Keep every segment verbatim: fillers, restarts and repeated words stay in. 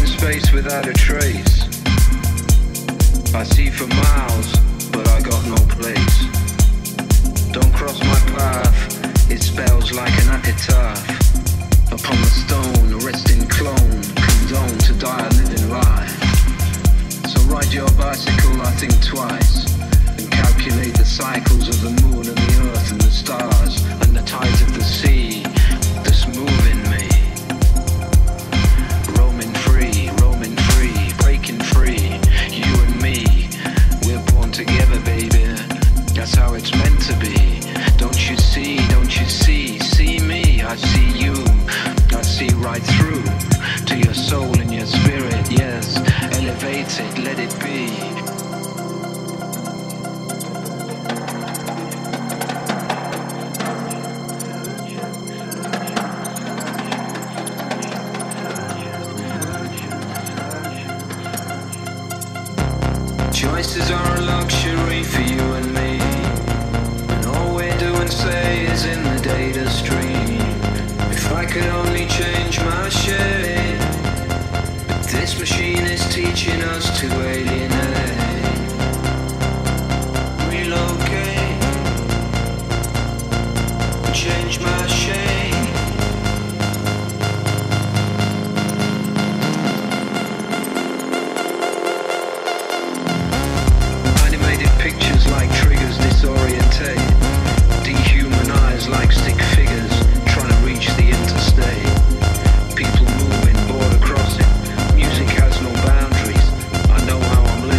space without a trace. I see for miles, but I got no place. Don't cross my path, it spells like an epitaph. Upon the stone, a resting clone, condone to die a living life. So ride your bicycle, I think twice, and calculate the cycles of the moon and the earth and the stars, and the tides of the sea that's moving me. Roaming free, roaming free, breaking free, you and me, we're born together, baby, that's how it's meant to be. Don't you see, don't you see, see me, I see you, I see right through to your soul and your spirit, yes, elevate it, let it be. Choices are a luxury for you and me, and all we do and say is in the data stream. If I could only change my shape, but this machine is teaching us to alienate. Relocate, change my shape. Pictures like triggers disorientate, dehumanize like stick figures trying to reach the interstate. People moving, border crossing, music has no boundaries. I know how I'm living.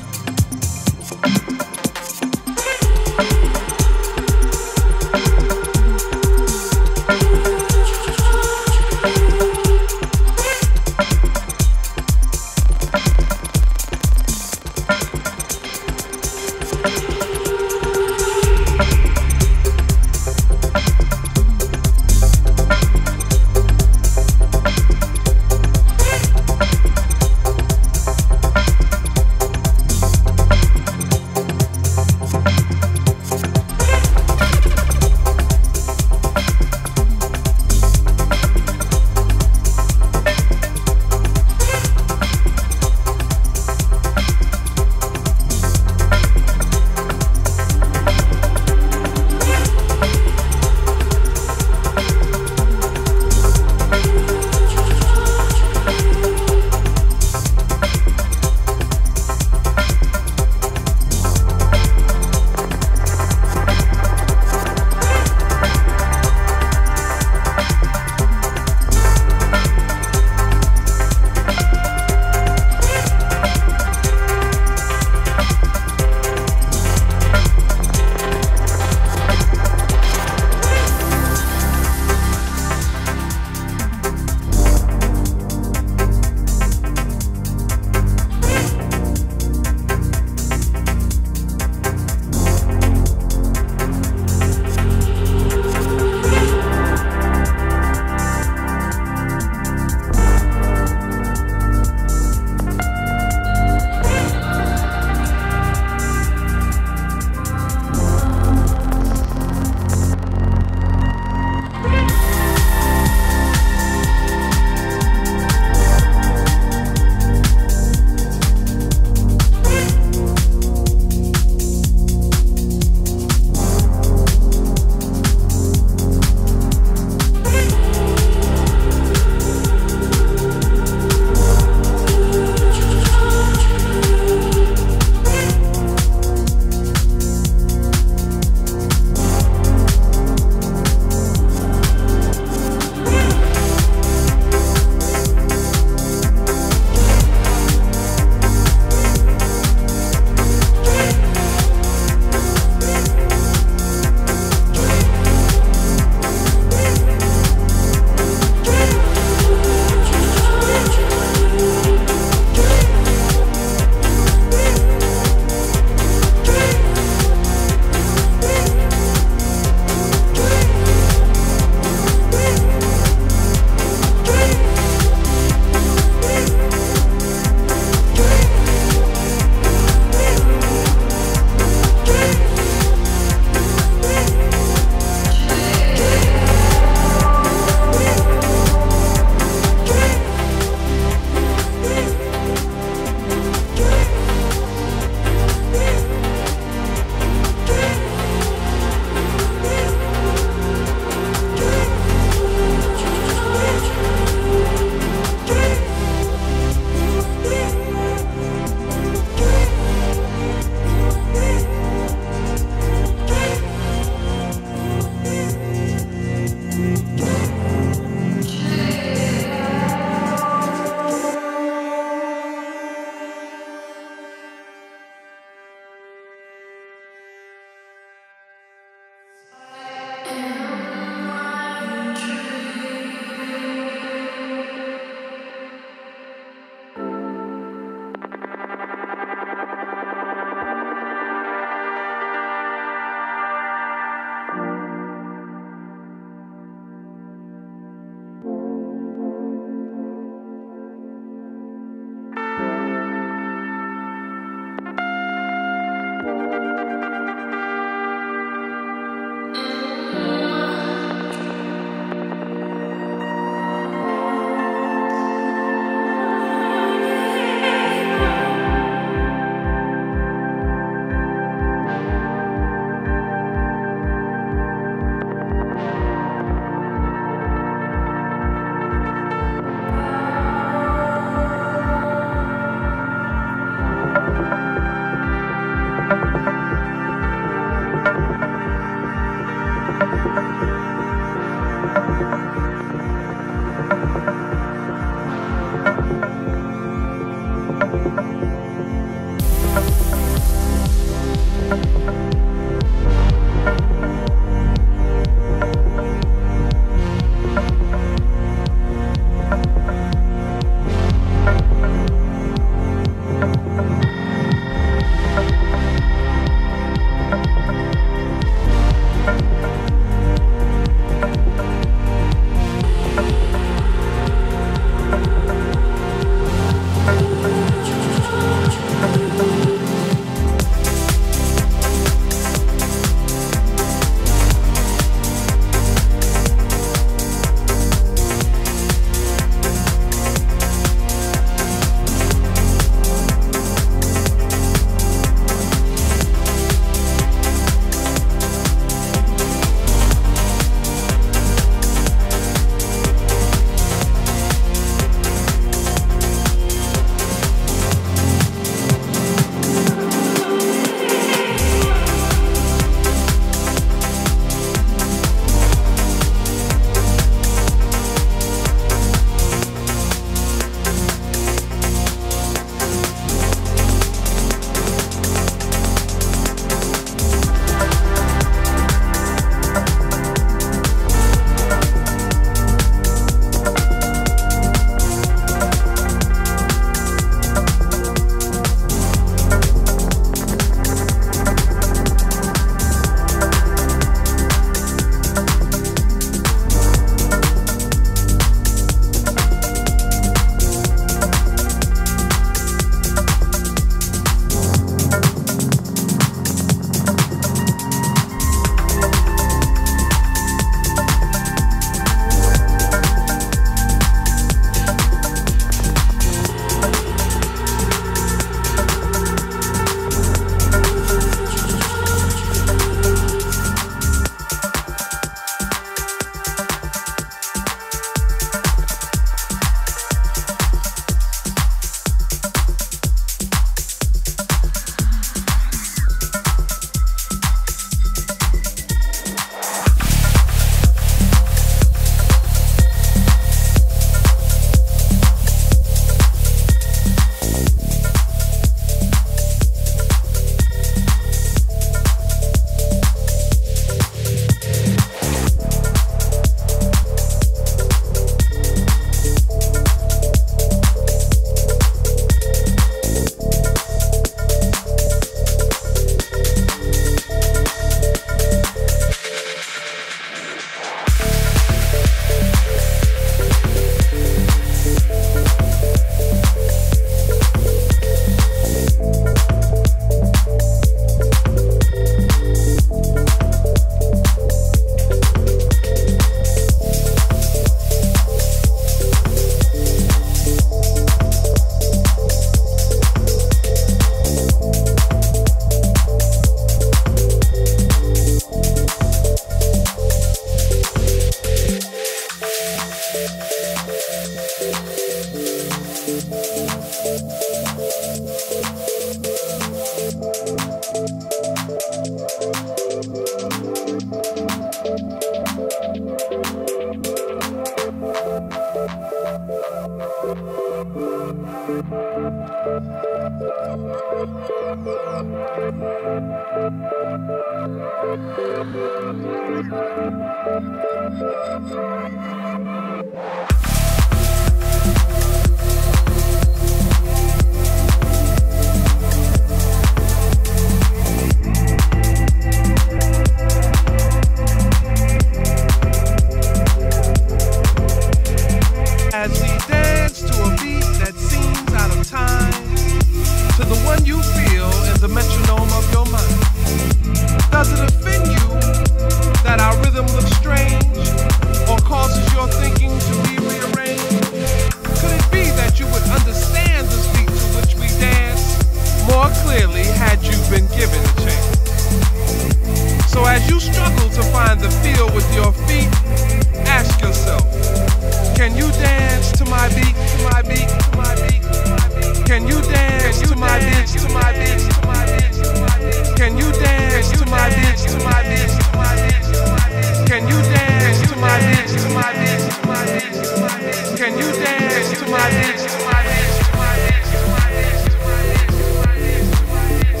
As we dance to a beat that seems out of time, to the one you feel in the metronome of your mind. Does it offend you that our rhythm looks strange, or causes your thinking to be rearranged? Could it be that you would understand this beat to which we dance more clearly had you been given a chance? So as you struggle to find the feel with your feet, ask yourself, can you dance to my beat, to my beat, to my beat, to my beat? Can you dance to my beat, to my beat, to my beat, to my beat? Can you dance to my beat, to my beat, to my beat, to my beat? Can you dance to my beat, to my beat, to my beat, to my beat? Can you dance to my beat, to my beat, to my beat, to my beat, to my beat, to my beat, to my beat?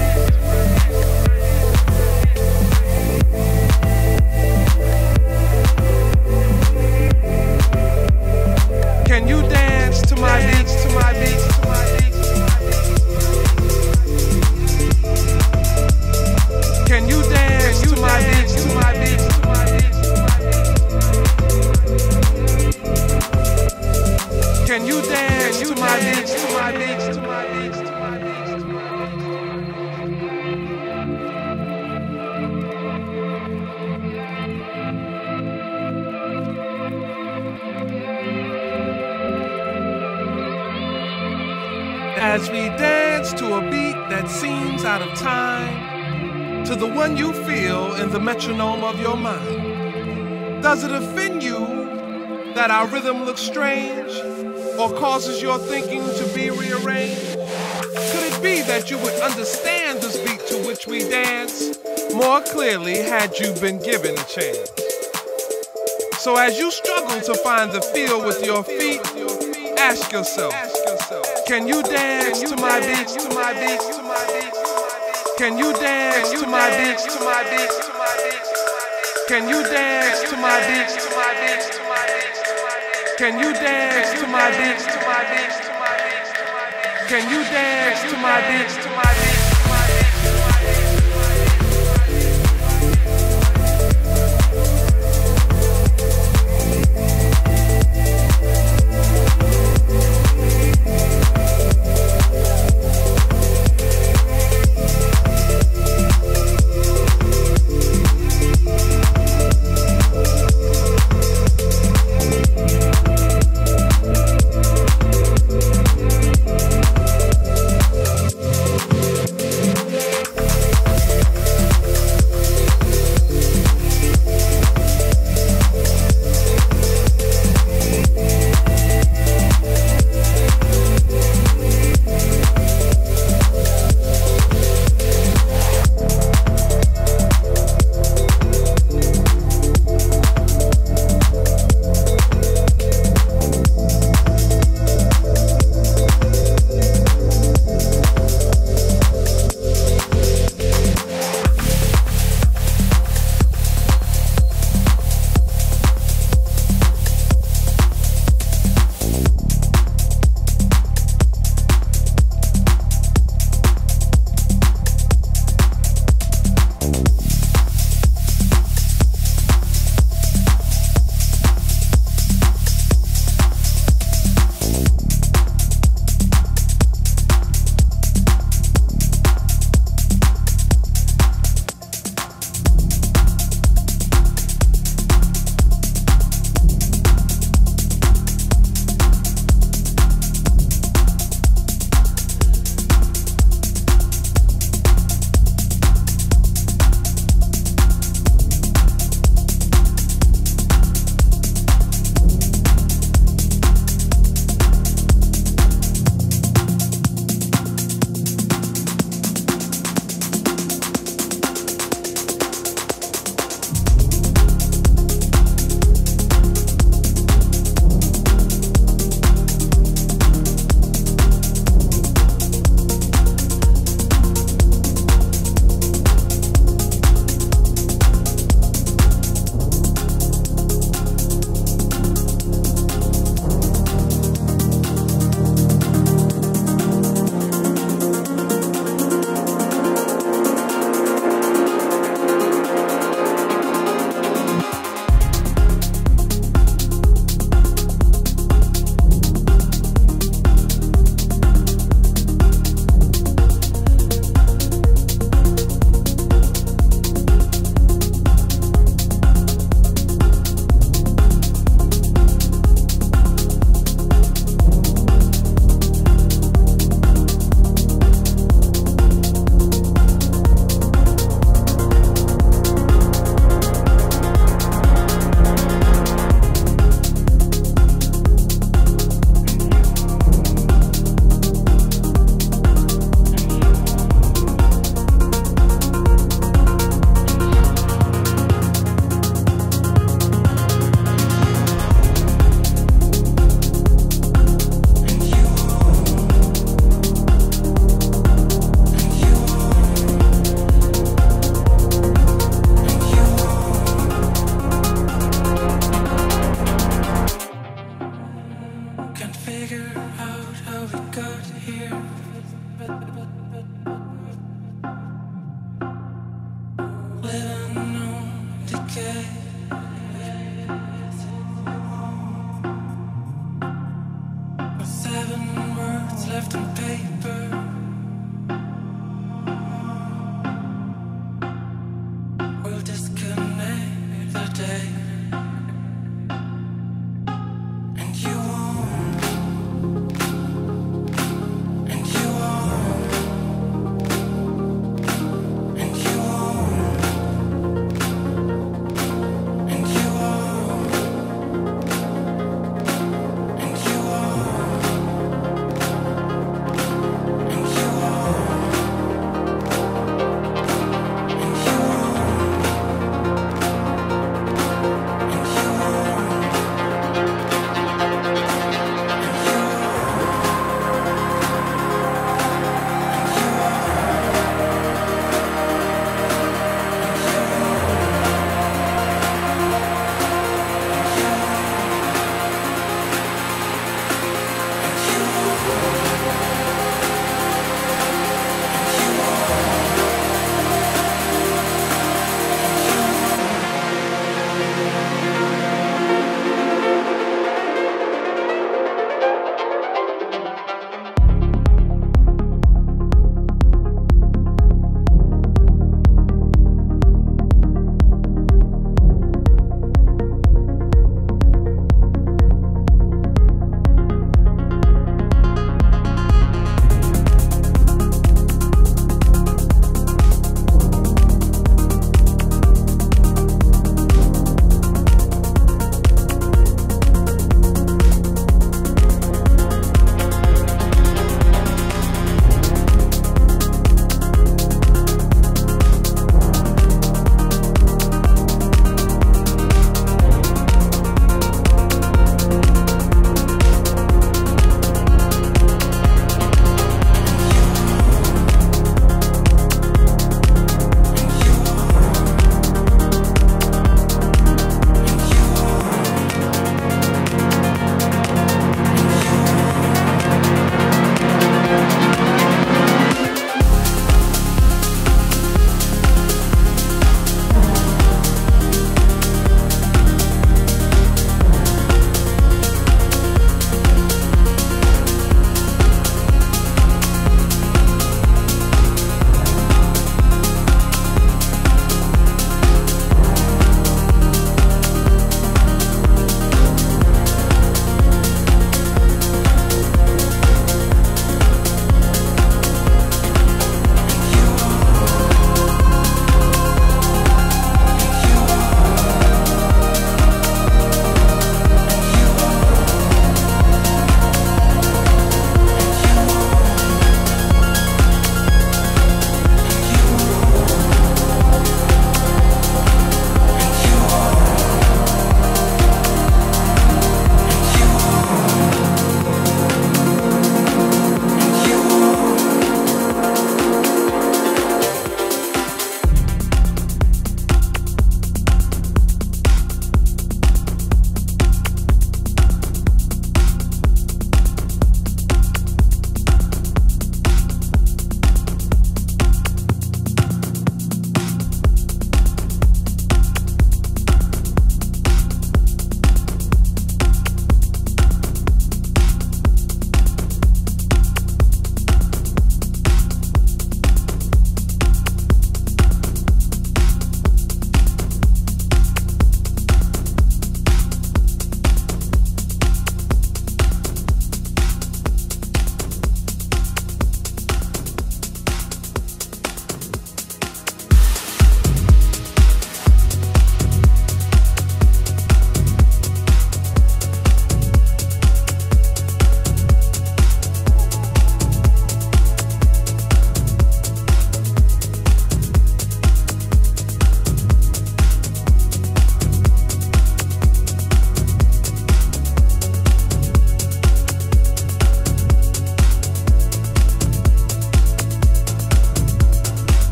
Can you dance to my beats, to my beats, to my beats, to my beats? Can you dance to my beats, to my beats, to my beats, to my beats? Can you dance to my beats, to my beats, to my beats, to my beats? As we dance to a beat that seems out of time, to the one you feel in the metronome of your mind. Does it offend you that our rhythm looks strange, or causes your thinking to be rearranged? Could it be that you would understand this beat to which we dance more clearly had you been given a chance? So as you struggle to find the feel with your feet, ask yourself, can you dance to my beats, to my beats, to my beats? Can you dance to my beats, to my beats, to my beats? Can you dance to my beats, to my beats, to my beats? Can you dance to my beats, to my beats, to my beats? Can you dance to my beats, to my beats?